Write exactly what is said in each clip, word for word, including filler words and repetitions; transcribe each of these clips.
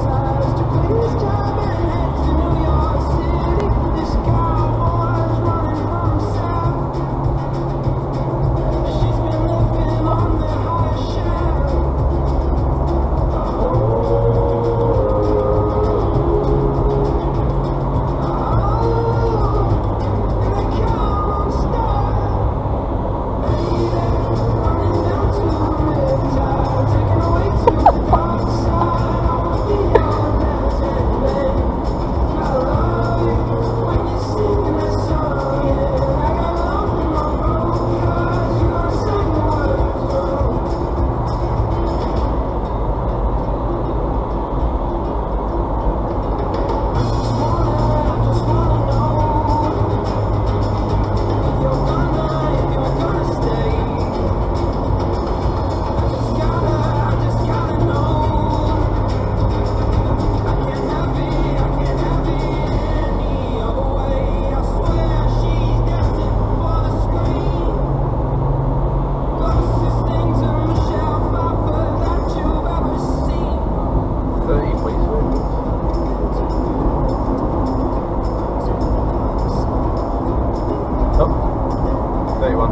thirty-one.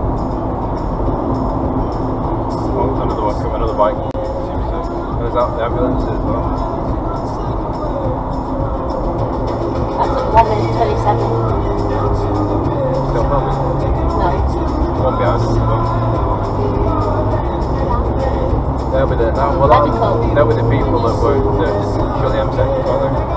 Oh, another one, another bike. There's out the ambulance as well. That's at one minute twenty-seven. Still filming? No. One behind us as well. They'll be the, well, Medical. they'll be the people that worked at Shirley M section, won't they?